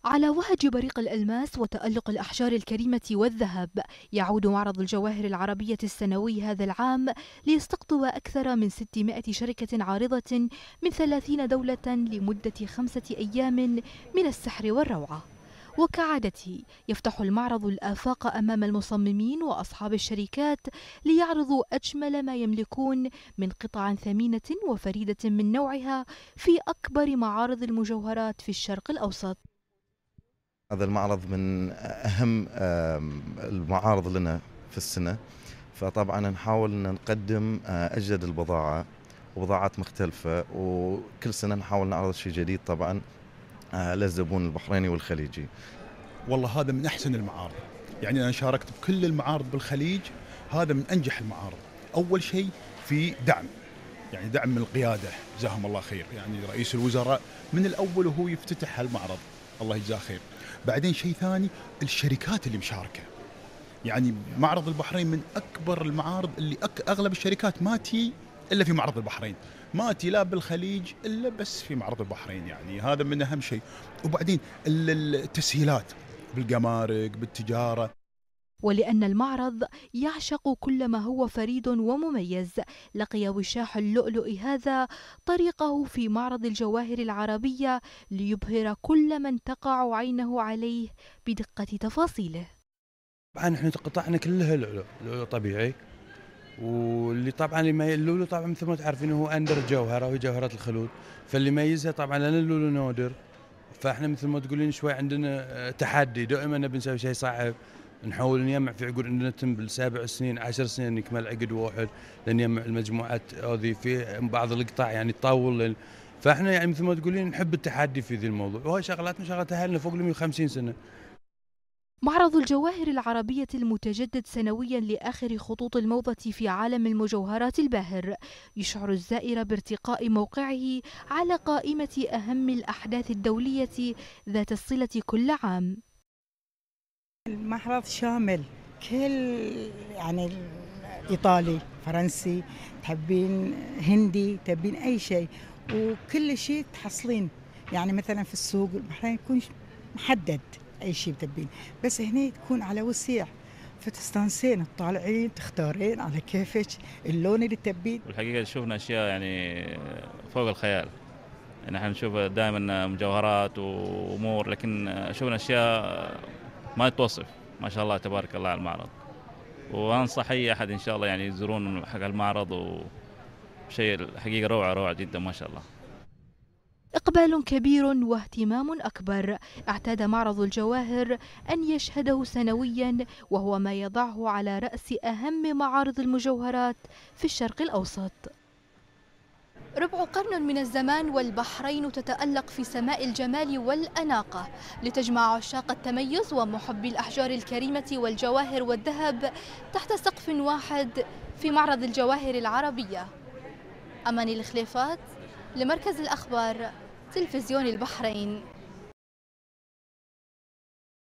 على وهج بريق الألماس وتألق الأحجار الكريمة والذهب، يعود معرض الجواهر العربية السنوي هذا العام ليستقطب أكثر من 600 شركة عارضة من 30 دولة لمدة 5 أيام من السحر والروعة. وكعادته يفتح المعرض الآفاق أمام المصممين وأصحاب الشركات ليعرضوا أجمل ما يملكون من قطع ثمينة وفريدة من نوعها في أكبر معارض المجوهرات في الشرق الأوسط. هذا المعرض من أهم المعارض لنا في السنة، فطبعا نحاول أن نقدم أجدد البضاعة وبضاعات مختلفة، وكل سنة نحاول نعرض شيء جديد طبعا للزبون البحريني والخليجي. والله هذا من أحسن المعارض، يعني أنا شاركت بكل المعارض بالخليج، هذا من أنجح المعارض. أول شيء في دعم، يعني دعم من القيادة جزاهم الله خير، يعني رئيس الوزراء من الأول وهو يفتتح هالمعرض الله يجزاه خير. بعدين شيء ثاني الشركات اللي مشاركة، يعني معرض البحرين من أكبر المعارض اللي أغلب الشركات ما تي إلا في معرض البحرين، ما تي لا بالخليج إلا بس في معرض البحرين، يعني هذا من أهم شيء. وبعدين التسهيلات بالجمارك بالتجارة. ولأن المعرض يعشق كل ما هو فريد ومميز، لقي وشاح اللؤلؤ هذا طريقه في معرض الجواهر العربية ليبهر كل من تقع عينه عليه بدقة تفاصيله. طبعا احنا قطعنا كلها لؤلؤ طبيعي، واللي طبعا اللؤلؤ طبعا مثل ما تعرفين هو اندر جوهره وهي جوهرات الخلود، فاللي يميزها طبعا لان اللؤلؤ نادر، فاحنا مثل ما تقولين شوي عندنا تحدي، دائما نبي نسوي شيء صعب، نحاول نجمع في عقود عندنا تم ب7 سنين 10 سنين نكمل عقد واحد لنجمع المجموعات هذه في بعض القطع يعني تطول، فاحنا يعني مثل ما تقولين نحب التحدي في ذي الموضوع، وهي شغلاتنا شغلات اهلنا فوق ال 150 سنه. معرض الجواهر العربية المتجدد سنويا لآخر خطوط الموضة في عالم المجوهرات الباهر يشعر الزائر بارتقاء موقعه على قائمة أهم الأحداث الدولية ذات الصلة كل عام. المعرض شامل، كل يعني إيطالي فرنسي تحبين هندي تحبين أي شيء وكل شيء تحصلين، يعني مثلا في السوق البحرين يكون محدد أي شيء بتبين، بس هنا تكون على وسيع فتستانسين تطالعين تختارين على كيفك اللون اللي تبين. والحقيقة شوفنا أشياء يعني فوق الخيال، يعني احنا نشوف دائما مجوهرات وأمور، لكن شوفنا أشياء ما توصف، ما شاء الله تبارك الله على المعرض. وأنصح أي أحد إن شاء الله يعني يزورون حق المعرض، وشيء الحقيقة روعة جدا ما شاء الله. إقبال كبير واهتمام أكبر اعتاد معرض الجواهر أن يشهده سنويا، وهو ما يضعه على رأس أهم معارض المجوهرات في الشرق الأوسط. ربع قرن من الزمان والبحرين تتألق في سماء الجمال والأناقة لتجمع عشاق التميز ومحبي الأحجار الكريمة والجواهر والذهب تحت سقف واحد في معرض الجواهر العربية. أماني الخليفات لمركز الأخبار تلفزيون البحرين.